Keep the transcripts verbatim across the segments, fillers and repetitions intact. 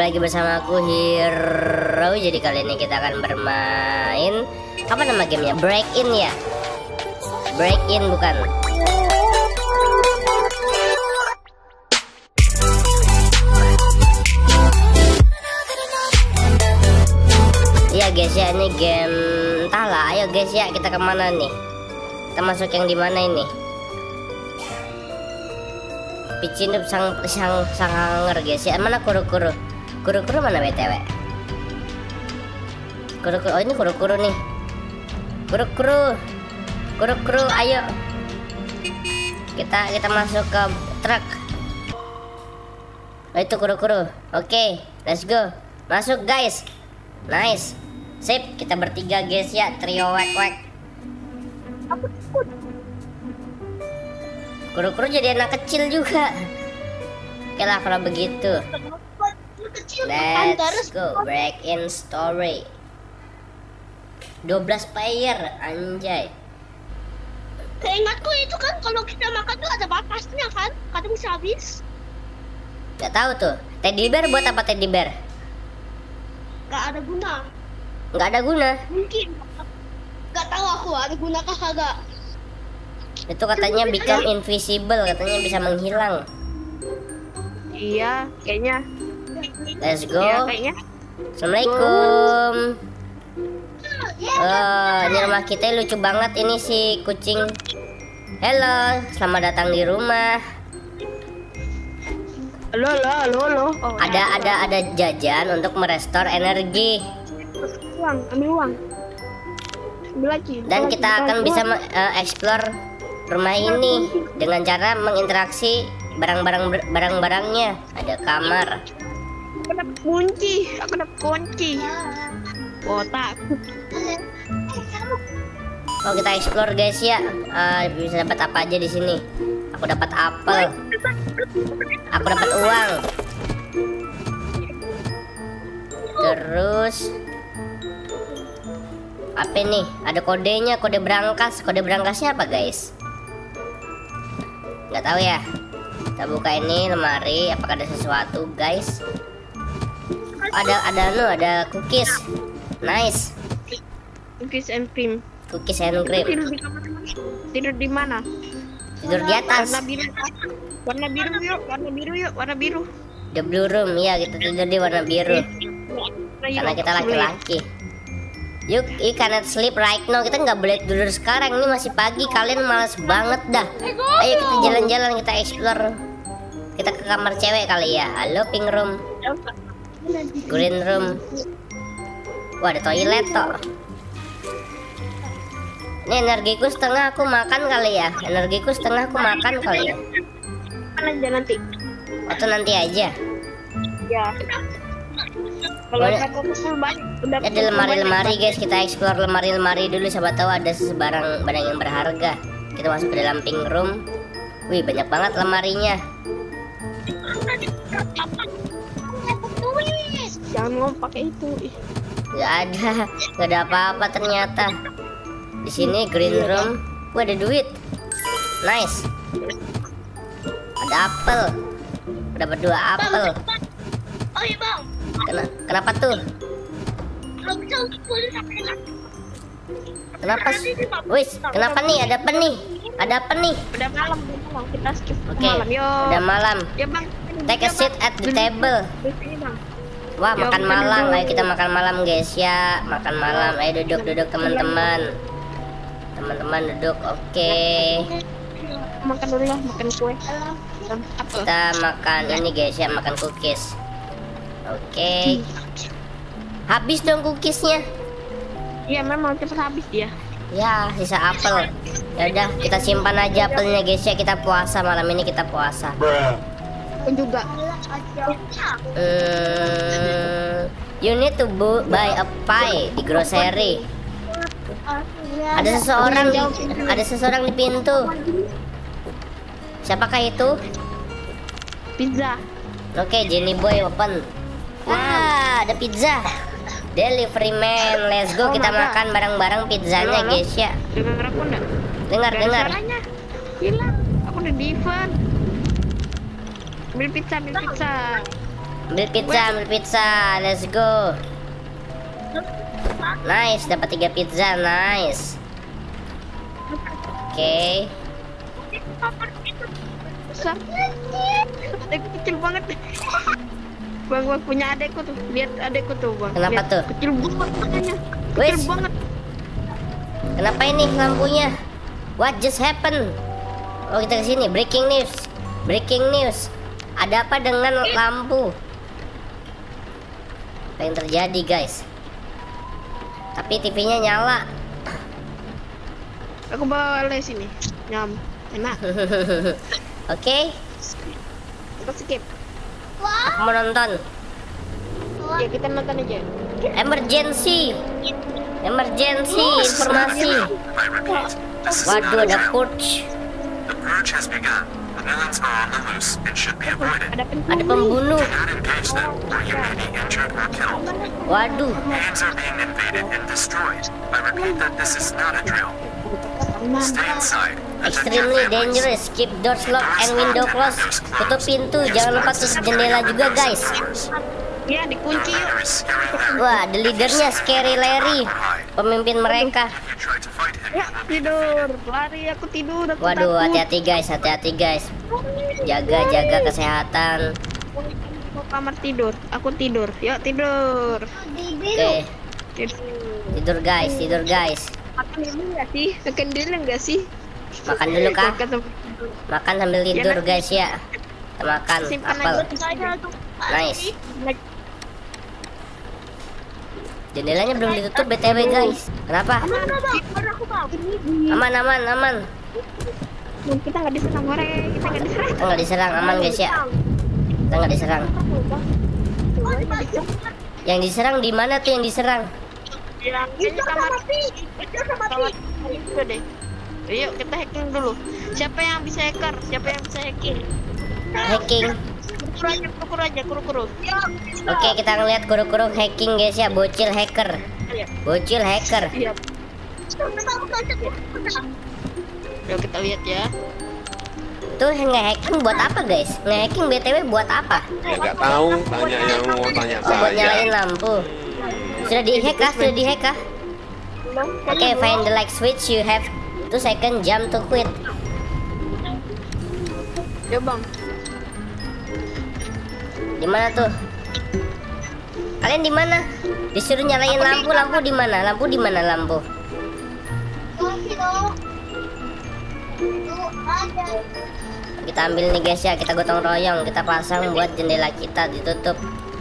kembali lagi bersama aku Hero. Jadi kali ini kita akan bermain, apa nama gamenya? Break In ya? Break In bukan? Iya guys ya, ini game entahlah. Ayo guys ya, kita kemana nih? Kita masuk yang di mana ini? Picindup sang sang sang hanger guys ya. Mana kuru-kuru? Kuru-kuru mana B T W? Kuru-kuru, oh ini kuru-kuru nih. Kuru-kuru. Kuru-kuru, ayo. Kita kita masuk ke truk. Oh itu kuru-kuru. Oke, let's go. Masuk guys. Nice. Sip, kita bertiga guys ya, trio wek-wek. Kuru-kuru jadi anak kecil juga. Oke lah kalau begitu. Let's go, break in story. dua belas player, anjay. Keingatku itu kan kalau kita makan tuh ada batasnya kan? Kadang bisa habis. Gak tahu tuh. Teddy bear buat apa teddy bear? Gak ada guna. Gak ada guna. Mungkin. Gak tahu aku ada guna kah kagak. Itu katanya become invisible, katanya bisa menghilang. Iya, kayaknya. Let's go. Iya, kayaknya. Assalamualaikum. Oh, ini rumah kita lucu banget ini si kucing. Halo, selamat datang di rumah. Halo, halo, halo, halo. Oh, Ada ada ada jajan untuk merestore energi. uang, ambil uang. Ambil lagi. Dan ambil kita lagi, akan ambil bisa uang. uh, explore rumah ini dengan cara menginteraksi barang-barang barang-barangnya. Ada kamar. Aku dapat kunci, aku dapat kunci. Kotak. Oh kita explore guys ya. Uh, bisa dapat apa aja di sini? Aku dapat apel. Aku dapat uang. Terus apa nih? Ada kodenya, kode berangkas. Kode berangkasnya apa guys? Nggak tahu ya. Kita buka ini lemari. Apakah ada sesuatu guys? Ada ada nu ada cookies. Nice. Cookies and cream. Cookies and cream. Tidur di kamar mana? Tidur di mana? Tidur di atas. Warna biru. Warna biru yuk, warna biru yuk, warna biru. The blue room. Ya kita tidur di warna biru. Karena kita laki-laki. Yuk, you cannot sleep right now. Kita nggak boleh tidur sekarang. Ini masih pagi. Kalian malas banget dah. Ayo kita jalan-jalan, kita explore. Kita ke kamar cewek kali ya. Halo pink room, green room. Wah ada toilet toh. Ini energiku setengah, aku makan kali ya. Energiku setengah, aku makan kali ya. Mana aja nanti? Atau nanti aja. Ya. Kalau Boleh. aku full banyak, udah Ada lemari-lemari guys, kita explore lemari-lemari dulu. Siapa tahu ada sebarang barang yang berharga. Kita masuk ke dalam pink room. Wih banyak banget lemarinya. Jangan mau pakai itu. Ih. Gak ada, gak ada apa-apa ternyata. Di sini green room. Wah ada duit. Nice. Ada apel. Dapat dua apel. Oh iya bang. Kena, kenapa tuh? Kalau bisa untuk boleh sampai enak. Kenapa? Wis, kenapa nih? Ada apa nih? Ada apa nih? Udah malam, udah malam. Kita skip Oke, malam. Yo. udah malam. Ya bang. Take a Ya, seat Bang. at the table. Di sini, Bang. Wah Ya, makan makan malam. dulu. Ayo kita makan malam guys ya. Makan malam. Ayo duduk-duduk teman-teman. Teman-teman duduk. Oke. Makan dulu lah, makan kue. Apa? Kita makan ini guys ya, makan cookies. Oke. Habis dong cookiesnya. Iya memang cepat habis dia. Ya, sisa apel. Ya udah, kita simpan aja apelnya guys ya. Kita puasa malam ini, kita puasa. Aku juga. Hmm, you need to bu- buy a pie di grocery. Ada seseorang di, ada seseorang di pintu. Siapakah itu? Pizza. Oke, Jenny Boy open. Ah, ada pizza. Delivery man, let's go. Oh, Kita mantap. makan bareng-bareng pizzanya Halo, halo. guys ya. Dengar aku enggak? Dengar, dengar. Suaranya. Hilang. Aku udah di event. Ambil pizza, ambil pizza. Ambil pizza, ambil pizza. Let's go. Nice, dapat tiga pizza. Nice. Oke. Okay. Besar. Adekku kecil banget. Bang, bang punya adekku tuh. Lihat adekku tuh, Bang. Kenapa Lihat. tuh? Kecil banget makanya. Kecil Wes. banget. Kenapa ini lampunya? What just happened? Oh, kita ke sini. Breaking news. Breaking news. Ada apa dengan lampu? Apa yang terjadi, guys? Tapi T V-nya nyala. Aku bawa les ini. Nyam. Enak. Oke, okay. Kita skip. Aku mau nonton. Ya kita nonton aja. Emergency. Emergency informasi. I repeat, this is Waduh, not a ada drill. purge. The purge has begun. The villains are on the loose and should be avoided. Ada Ada pembunuh. Do not engage them, or you may be injured or killed. Waduh. Hands are being invaded and destroyed. I repeat that this is not a drill. Stay inside. Protect your Extremely families. dangerous. Keep doors locked and window closed. Tutup pintu. Jangan lupa tutup jendela juga, guys. Ya dikunci The yuk. leader is Scary Larry. Wah, the leadernya Scary Larry. Pemimpin mereka. If you try to fight him, Ya you will be tidur. Lari aku tidur. Aku Waduh, takut. hati-hati guys, hati-hati guys. Jaga, jaga kesehatan. Mau kamar tidur. Aku tidur. Yuk tidur. Oke, Tidur. tidur guys, tidur guys. Makan dulu nggak sih? Makan dulu nggak sih? Makan dulu kah? Makan sampai tidur. Makan sambil tidur guys ya. Kita makan Simpan apel. aja. Nice. Jendelanya belum ditutup B T W guys. Kenapa? Aman, aman, aman. Kita nggak diserang orang. Kita nggak diserang. Kita nggak diserang, aman guys ya. Kita nggak diserang. Yang diserang di mana tuh yang diserang? Itu kamar. Kamar itu deh. Ayo kita hacking dulu. Siapa yang bisa hacker? Siapa yang bisa hacking? Hacking. Kuru aja, kuru aja, kuru kuru. Oke, kita ngeliat kuru-kuru hacking guys ya, bocil hacker. Bocil hacker. Iya. Yuk kita lihat ya. Tuh nge-hacking buat apa guys? Nge-hacking B T W buat apa? Ya nggak tahu, tanya yang mau tanya Oh, buat nyalain saya. lampu. Sudah di-hack kah? Sudah di-hack kah? Oke, find the light switch. You have two second jump to quit. Ya bang. Di mana tuh? Kalian di mana? Disuruh nyalain lampu, lampu di mana? Lampu di mana lampu? Kita ambil nih guys ya, kita gotong royong, kita pasang buat jendela kita ditutup.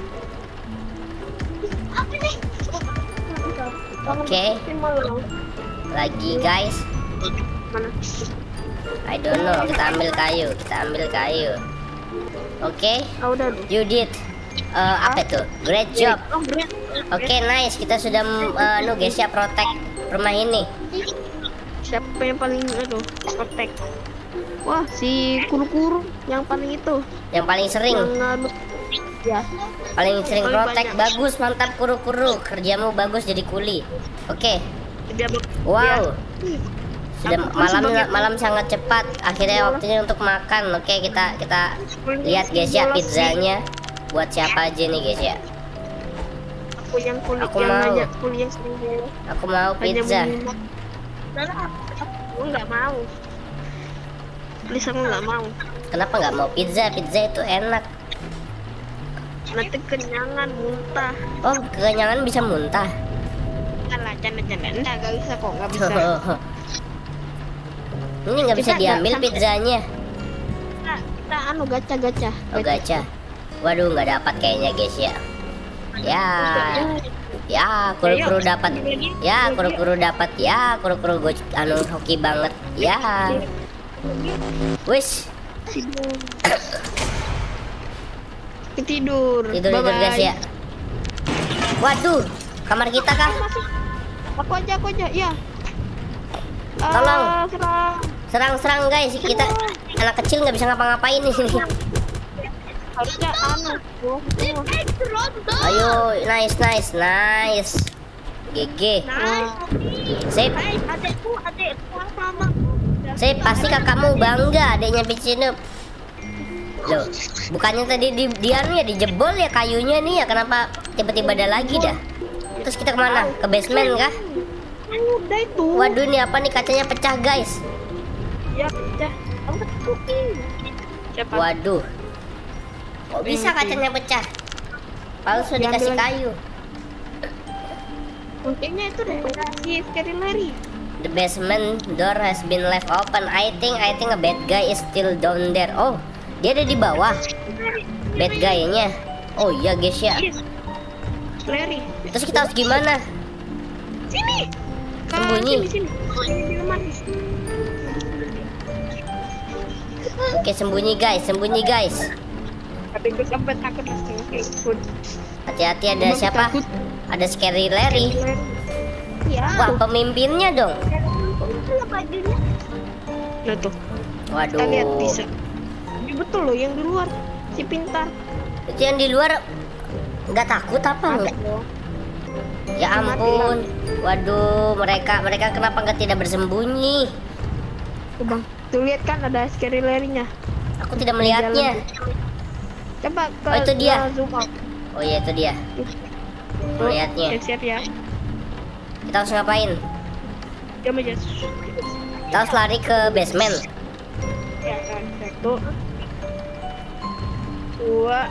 Oke, lagi guys. Mana? I don't know, kita ambil kayu, kita ambil kayu. Oke, Ah udah deh. you did. Eh, apa itu? Great job. Oh great. Oke, nice. Kita sudah uh, nu guys ya protect rumah ini. Siapa yang paling aduh protek? Wah si kuru-kuru yang paling itu. Yang paling sering, Yang anu. Ya. paling sering paling protect. banyak. Bagus, mantap kuru-kuru. Kerjamu bagus jadi kuli. Oke. Dia bak- Wow. Sudah Aku malam masih bagian- malam sangat cepat. Akhirnya waktunya untuk makan. Oke, kita kita lihat guys ya pizzanya. Buat siapa aja nih guys ya? Aku yang kulit Aku yang mau. ngajak kuliah sering bolos. Aku mau Hanya pizza. menyimak. Aku nggak mau. Please aku nggak mau. Kenapa nggak mau pizza? Pizza itu enak. Nanti kenyangan muntah. Oh, kekenyangan bisa muntah. Alah canda-canda. Enggak, nggak bisa kok, nggak bisa. Ini nggak bisa Kita nggak diambil sampai- pizzanya. Kita, kita anu gacha-gacha. Oh, gacha. Waduh, nggak dapat kayaknya guys ya. Ya, ya, kuru-kuru dapat. Ya, kuru-kuru dapat. Ya, kuru-kuru gue anu hoki banget. Ya, wis Tidur. Tidur. tidur tidur guys ya. Waduh, kamar kita kah? Aku aja, aku aja. Ya. Tolong. Ah, serang. Serang-serang guys, kita anak kecil nggak bisa ngapa-ngapain di sini. Harusnya anu. Gua semua. Ayo, nice, nice, nice. G G. Sip, Adekku, adekku sama. sip. Pasti kakakmu bangga adiknya Picinup. Loh, bukannya tadi di dia nih ya dijebol ya kayunya nih ya, kenapa tiba-tiba ada lagi dah? Terus kita kemana? Ke basement kah? Udah itu. Waduh, ini apa nih, kacanya pecah guys. Ya pecah. Aku cooking. Siapa? Waduh, kok bisa kacanya pecah? Palu sudah dikasih kayu. Mungkinnya itu deh si Scary Larry. The basement door has been left open. I think I think a bad guy is still down there. Oh, dia ada di bawah. Bad guy-nya. Oh iya guys ya. Larry. Terus kita harus gimana? Sini. Sembunyi. Sini, sini. Sini, manis. Oke, sembunyi guys, sembunyi guys. Tapi gue sampai takut langsung. Hati-hati, ada siapa? Ada Scary Larry. Iya. Wah, pemimpinnya dong. Nah tuh. Waduh. Kita lihat bisa. Ini betul loh yang di luar. Si pintar. Itu yang di luar nggak takut apa enggak? Ya ampun. Waduh, mereka mereka kenapa nggak tidak bersembunyi? Tuh bang, tuh lihat kan ada Scary Larry-nya. Aku tidak melihatnya. Coba ke Oh, itu dia. ke zoom out. Oh iya, itu dia. Melihatnya. Siap-siap ya. Kita harus ngapain? Dia aja. Kita harus lari ke basement. Ya kan, satu, dua.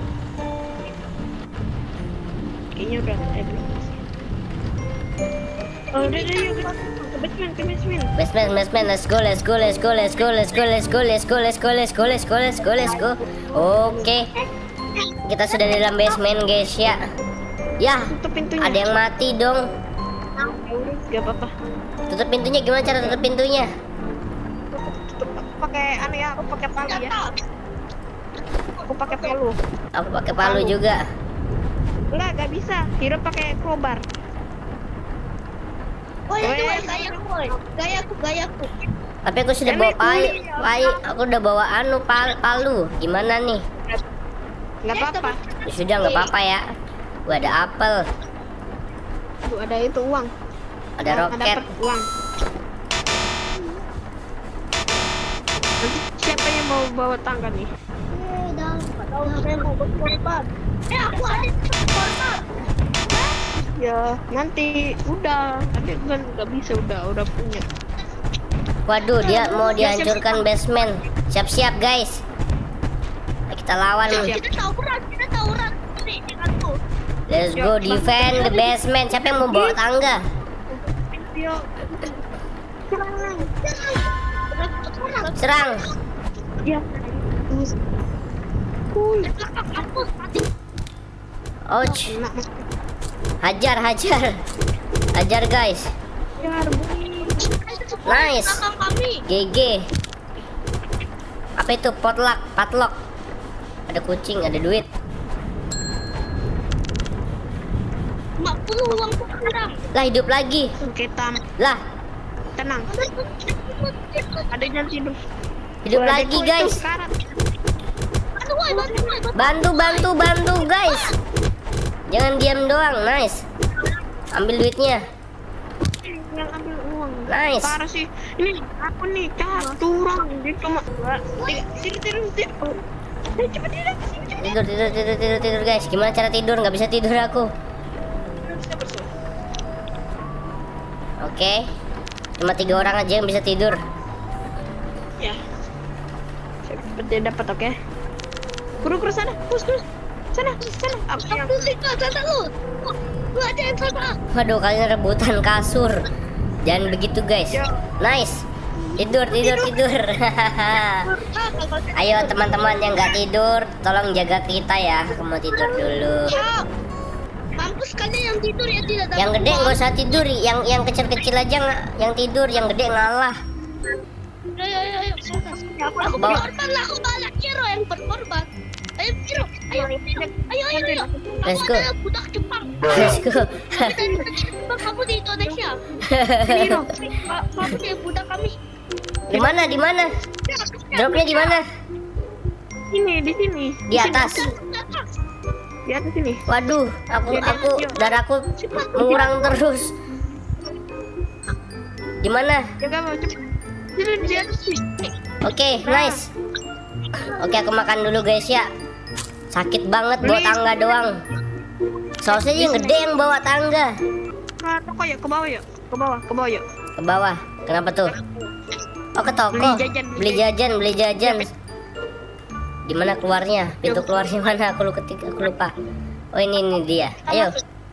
Kayaknya udah ada belum? Oh, udah udah yuk ke basement, ke basement. Basement, basement, let's go, let's go, let's go, let's go, let's go, let's go, let's go, let's go, let's go, let's go, let's go, let's go. Oke, kita sudah di dalam basement guys ya. Ya, Tutup pintunya. ada yang mati dong. Gak apa-apa. Tutup pintunya, gimana cara tutup pintunya? Tutup. Aku pakai anu ya, aku pakai palu ya. Aku pakai palu. Aku pakai palu juga. Enggak, gak bisa. Hiro pakai crowbar. Oh ya, coba gayaku, boy. Gayaku, gayaku. Tapi aku sudah bawa palu, palu. Aku udah bawa anu pal palu. Gimana nih? Nggak apa-apa. Ya sudah, nggak apa-apa ya. Gua ada apel, Tuh ada itu uang. ada Nah, roket. dapet uang. Nanti siapa yang mau bawa tangga nih? Eh, dah, nggak tahu siapa yang mau berkorban. Eh, aku ada korban. Ya nanti udah. Tapi kan nggak bisa, udah udah punya. Waduh, dia mau dihancurkan basement. Siap-siap guys. Kita lawan. Kita tawuran, kita tawuran. Nih, denganku. Let's go defend the basement. Siapa yang mau bawa tangga? Yuk. Serang. Ya. Cool. Ouch. Hajar, hajar. Hajar guys. Nice. Belakang kami. G G. Apa itu? Potluck, padlock. Ada kucing, ada duit. lima puluh uangku sekarang. Lah, hidup lagi. Kita Lah, tenang. Ada yang tidur. hidup Ada lagi itu guys. sekarang. Bantu, woy, bantu, woy, bantu. Bantu, bantu, bantu guys. Jangan diam doang. Nice. Ambil duitnya. Yang ambil uang. Nice. Parah sih. Ini aku nih curang. Dia cuma dua, tiga, tidur, tidur, tidur. Ayo cepet tidur, cepet, cepet. Tidur, tidur, tidur, tidur, tidur guys. Gimana cara tidur? Nggak bisa tidur aku. Oke. Cuma tiga orang aja yang bisa tidur. Ya. Cepet dia dapat, oke. Guru, guru sana, terus, terus. Sana, sana. Apa yang Aku sih, Kak, sana lu. Lu ada yang sana. Waduh, kalian rebutan kasur. Jangan begitu guys. Nice. Tidur, tidur, tidur. Ayo teman-teman yang nggak tidur, tolong jaga kita ya. Aku mau tidur dulu. Ya. Mampus kalian yang tidur ya tidak dapat Yang gede uang. nggak usah tidur, yang yang kecil-kecil aja nggak, yang tidur, yang gede ngalah. Ayo, ayo, ayo. Sana, sana. Aku Bawa. berkorban lah, aku balak Kiro yang berkorban. Ayo, Kiro. Ayo, Kiro. Ayo, ayo, ayo. Let's Aku go. adalah budak Jepang. Let's go. Aku dari budak Jepang, kamu di Indonesia. ini dong? Ka- Kamu di budak kami. Di mana? Di mana? Dropnya di mana? Ini di sini. Di atas. Di atas sini. Waduh, aku aku darahku mengurang terus. Di mana? Jaga mau cepet. Ini di atas sini. Oke, nice. Oke, aku makan dulu guys ya. Sakit banget bawa tangga doang. Sausnya yang gede yang bawa tangga. Ke toko ya, ke bawah ya, ke bawah, ke bawah ya. Ke bawah. Kenapa tuh? Oh, ke toko. Beli jajan, Beli jajan, beli jajan. Di mana keluarnya? Pintu keluarnya mana? Aku lupa, aku lupa. Oh, ini ini dia. Ayo.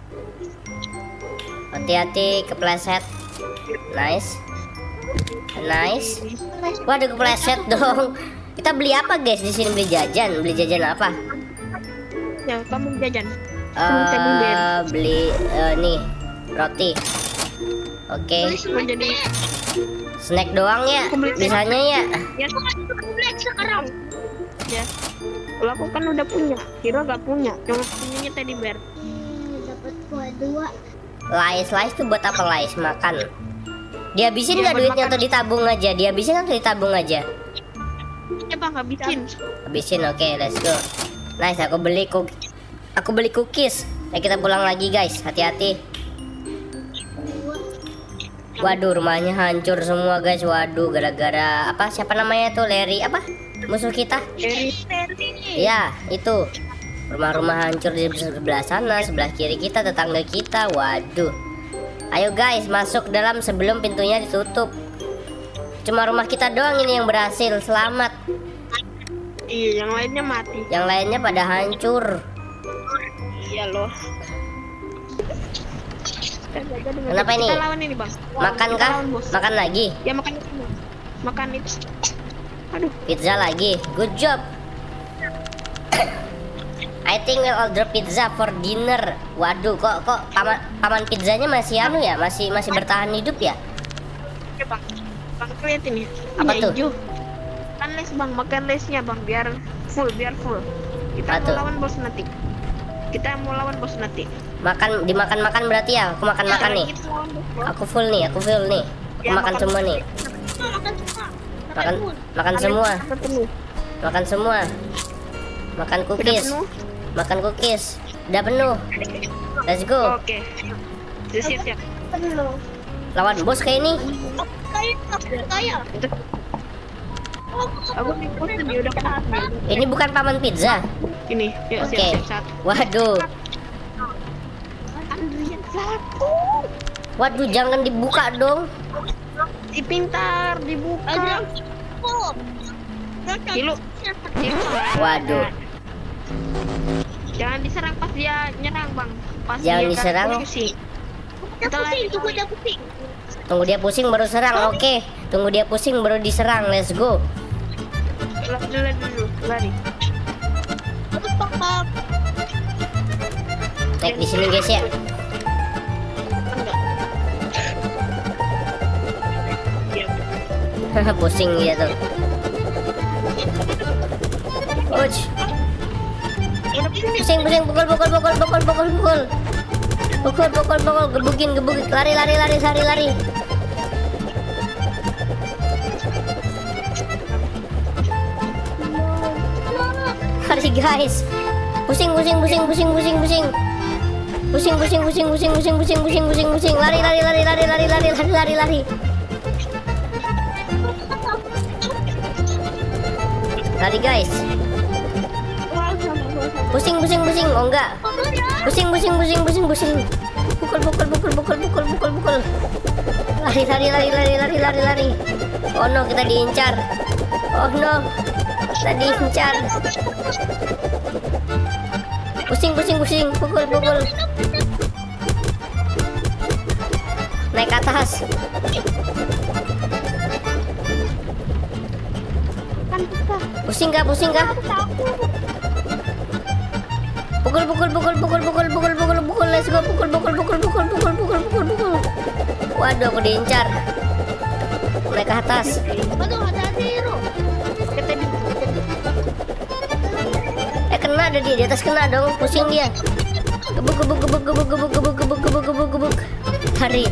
Hati-hati kepleset. Nice. Nice. Waduh, kepleset dong. Kita beli apa guys di sini? Beli jajan. Beli jajan apa? Ya, kamu jajan. Eh, beli eh, nih roti. Oke. Mau jadi Snack doang ya. Bisanya ya. ya Black sekarang. ya. Kalau aku kan udah punya, Hiro gak punya, cuma punyanya teddy bear. Dapat dua dua. Lais, lais tuh buat apa lais? Makan. Dihabisin Ya, nggak buat duitnya makan. atau ditabung aja? Dihabisin atau ditabung aja? Ya bang, habisin. Habisin, oke, let's go. Nice, aku beli cook, aku beli cookies. Ya kita pulang lagi guys, hati-hati. Waduh, rumahnya hancur semua guys. Waduh, gara-gara apa? Siapa namanya tuh? Larry apa? Musuh kita? Dari Ya, itu. Rumah-rumah hancur di sebelah sana, sebelah kiri kita, tetangga kita. Waduh. Ayo guys, masuk dalam sebelum pintunya ditutup. Cuma rumah kita doang ini yang berhasil selamat. iya, yang lainnya mati. Yang lainnya pada hancur. Iya loh. Kenapa ini? Kita lawan ini bang. Makan Kita kah? lawan, bos. Makan lagi? Ya makan itu. Makan itu. Aduh. Pizza lagi. Good job. I think we'll order pizza for dinner. Waduh, kok kok paman paman pizzanya masih anu ya? Masih masih bertahan hidup ya? Oke bang. Bang lihat ini. Apa Ini tuh? hijau. Makan les bang, makan lesnya bang, biar full, biar full. Kita Apa mau tuh? lawan bos nanti. Kita mau lawan bos nanti. Makan dimakan-makan berarti ya? Aku makan-makan nih. Kita lawan bos, bos. Aku full nih, aku full nih. Aku Ya, makan makan. semua nih. Makan semua. Makan makan semua. Kita penuh. Makan semua. Makan Udah cookies. penuh? Makan cookies. Udah penuh. Let's go. Oke. Siap, siap, siap. Penuh. Lawan bos kayak ini. Kayak kayak. Oh, Aku ikut dia udah kena. Ini bukan paman pizza. Ini, yuk Oke. siap, siap, satu. Waduh. Andrian satu. Waduh, jangan dibuka dong. Si pintar dibuka. Ada. Oh. Kilu. Kilu. Waduh. Jangan diserang pas dia nyerang bang. Pas Jangan dia diserang. posisi. Kita pusing, tunggu dia pusing. Tunggu dia pusing baru serang. Oke. Tunggu dia pusing baru diserang. Let's go. Lari dulu, dulu, lari. Naik di sini guys ya. Enggak. Pusing dia tuh. Uj. Pusing pusing pukul pukul pukul pukul pukul pukul. Pukul pukul pukul gebukin gebukin lari lari lari lari lari. Lari guys. Pusing pusing pusing pusing pusing pusing. Pusing pusing pusing pusing pusing pusing pusing pusing pusing lari lari lari lari lari lari lari lari lari. Lari guys. Pusing pusing pusing. Oh enggak. Pusing pusing pusing pusing pusing. Pukul pukul pukul pukul pukul pukul pukul. Lari lari lari lari lari lari lari. Oh no, kita diincar. Oh no. Kita diincar. Pusing pusing pusing. Pukul pukul. Naik ke atas. Pusing kah? Pusing kah? Pukul pukul pukul pukul pukul pukul pukul pukul. Let's go. Pukul pukul pukul pukul pukul pukul pukul pukul. Waduh, aku diincar. Naik ke atas. Aduh, hati-hati, Ro. Kita di Eh kena ada dia di atas, kena dong. Pusing dia. Gebuk gebuk gebuk gebuk gebuk gebuk gebuk gebuk gebuk gebuk. Lari.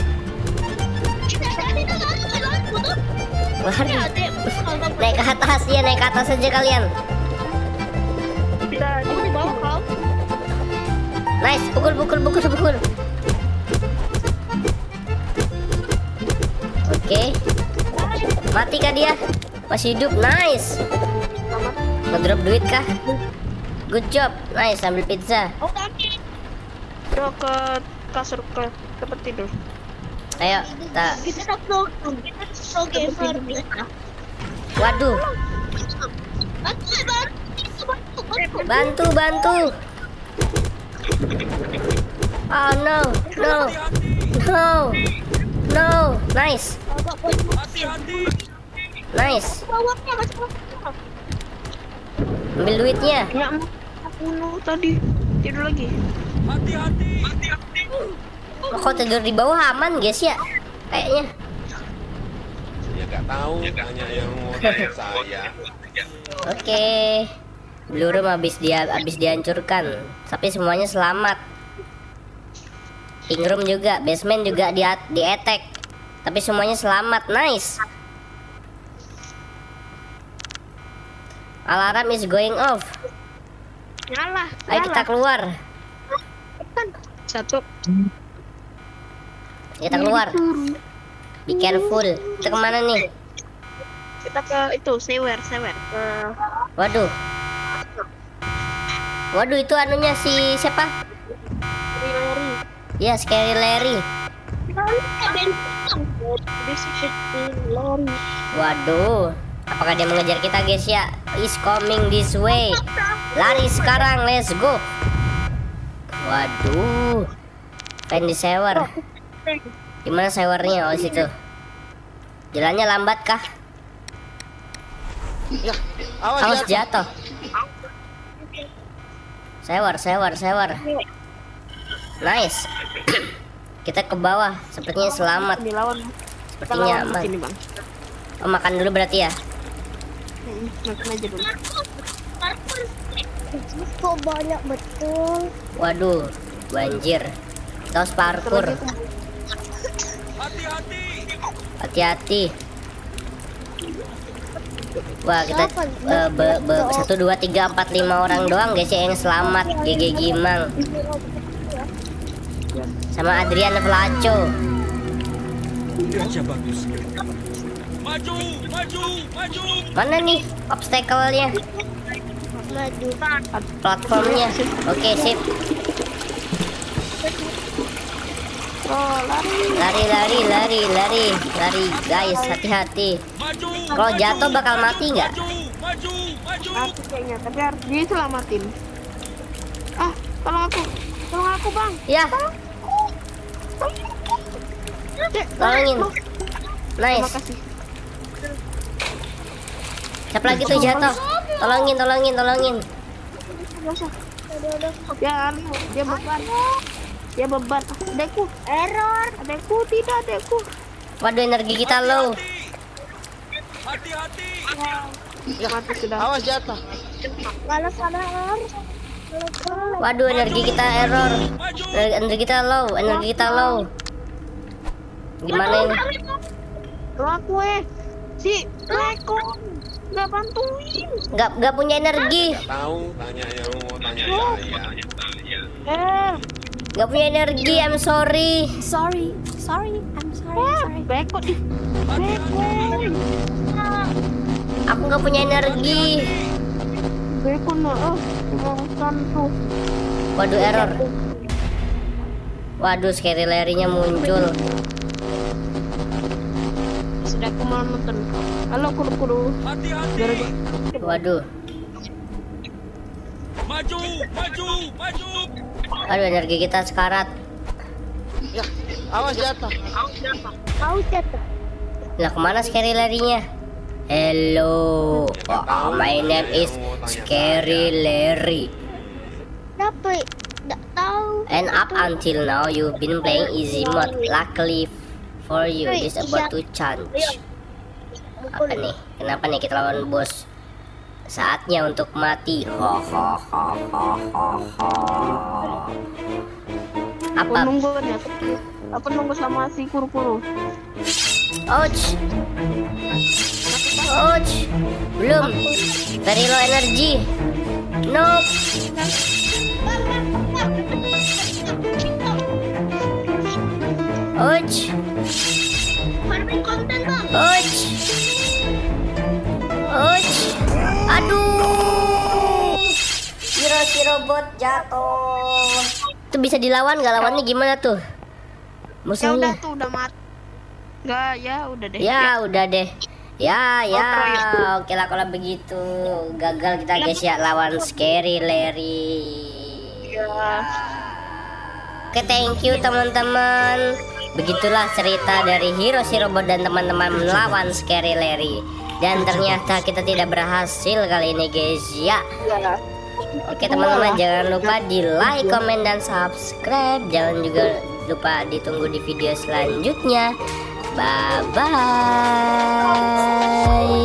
Lari. Naik ke atas ya, naik ke atas aja kalian. kita Aku di bawah kau. Nice, pukul pukul pukul pukul. Oke. Mati kah dia? Masih hidup. Nice. Ngedrop duit kah? Good job, nice, ambil pizza. Oh kami. Bro ke kasur ke tempat tidur. Ayo, kita. Kita tak vlog. Kita vlog gamer. Waduh, Bantu, bantu, bantu. bantu, bantu. Oh no, no, no, no, nice, nice. Bawahnya masih bawah. Ambil duitnya. Nggak mau bunuh tadi. Tidur lagi. Kok tidur di bawah aman guys ya? Kayaknya. Ya nggak tahu, tanya yang mau tanya saya. Oke. Blue room habis dia habis dihancurkan, tapi semuanya selamat. Pink room juga, basement juga di di attack, tapi semuanya selamat. Nice. Alarm is going off. Nyala. Ayo kita keluar. Satu. Kita keluar. Be careful. Kita kemana nih? Kita ke itu sewer, sewer. Ke Waduh. Waduh, itu anunya si siapa? Larry. Ya, Scary Larry. Waduh. Apakah dia mengejar kita guys ya? Is coming this way. Lari sekarang, let's go. Waduh. Pengen di sewer. Gimana sewernya? Oh situ. Jalannya lambat kah? Ya, Awas jatuh. Sewer, sewer, sewer. Nice. Kita ke bawah. Sepertinya selamat. dilawan. Sepertinya aman. Sini, Bang. Oh, makan dulu berarti ya. Hmm, makan aja dulu. Kok banyak betul. Waduh, banjir. Terus parkur. Hati-hati. Wah, kita uh, be, be, satu dua tiga empat lima orang doang guys ya yang selamat. G G Gimang sama Adrian Vlaco. Maju, maju, maju. Mana nih obstacle-nya? Maju. Platformnya. Oke, sip. Oh, lari. Lari, lari, lari, lari, lari, guys, hati-hati. Maju. Kalau jatuh bakal mati nggak? Maju, maju, maju. Mati kayaknya, tapi harus diselamatin. Ah, tolong aku. Tolong aku, Bang. Ya, Dek, tolongin. terima Nice. kasih. Siapa lagi tuh jatuh? Tolongin, tolongin, tolongin. Nggak usah. Ya, anu, dia beban. Dia beban. Adekku. Error. Adekku, tidak, adekku. Waduh, energi kita low. Hati-hati. Ya, mati sudah. Awas jatuh. Kalau sadar. Waduh, energi kita error. Energi, energi kita low, energi kita low. Gimana ini? Tolong aku eh. Si Leko nggak bantuin. Nggak nggak punya energi. Nggak tahu, tanya yang mau tanya saya. Eh, Nggak punya energi. I'm sorry. Sorry, sorry, I'm sorry, eh, sorry. Beko di. Beko. Aku nggak punya energi. Beko no. Oh, tuh. Waduh, error. Waduh, Scary Larry-nya muncul. Sudah aku mau nonton. Halo kuru-kuru. Hati-hati. Waduh. Maju, maju, maju. Waduh, energi kita sekarat. Ya, awas jatuh. Kau jatuh. Lah, kemana Scary Larry-nya? Hello. Oh, my name is Scary Larry. Tapi tidak tahu. And up until now you've been playing easy mode. Luckily for you, this about to change. Apa nih? Kenapa nih kita lawan bos? Saatnya untuk mati. Ho ho ho ho ho ho. Aku Apa? nunggu ya. Aku nunggu sama si kuru-kuru. Ouch. Ouch. Belum. Very low energy. Nope. Ouch. Farming content bang. Ouch. Ouch. Aduh. si robot jatuh. Itu bisa dilawan nggak? Lawannya gimana tuh? Ya Musuhnya? udah tuh udah mati. Enggak, ya udah deh. Ya udah deh. Ya ya. Oh, Oke lah kalau begitu. Gagal kita guys ya lawan Scary Larry. Ya. Oke, thank you teman-teman. Begitulah cerita dari Hero si Robot dan teman-teman melawan Scary Larry. Dan ternyata kita tidak berhasil kali ini guys ya. Ya. Oke teman-teman, jangan lupa di like, komen, dan subscribe. Jangan juga lupa ditunggu di video selanjutnya. Bye bye.